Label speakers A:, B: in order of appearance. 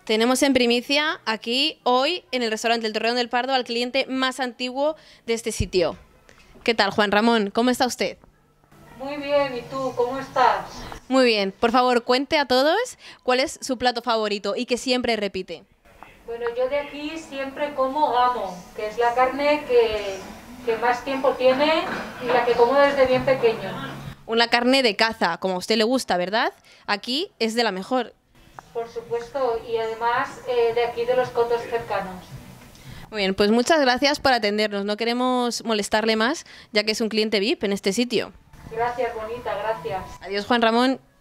A: Tenemos en primicia aquí hoy en el restaurante El Torreón del Pardo al cliente más antiguo de este sitio. ¿Qué tal, Juan Ramón? ¿Cómo está usted?
B: Muy bien, ¿y tú? ¿Cómo estás?
A: Muy bien. Por favor, cuente a todos cuál es su plato favorito y que siempre repite.
B: Bueno, yo de aquí siempre como gamo, que es la carne que más tiempo tiene y la que como desde bien pequeño.
A: Una carne de caza, como a usted le gusta, ¿verdad? Aquí es de la mejor.
B: Por supuesto, y además de aquí de los cotos cercanos.
A: Muy bien, pues muchas gracias por atendernos. No queremos molestarle más, ya que es un cliente VIP en este sitio.
B: Gracias, bonita, gracias.
A: Adiós, Juan Ramón.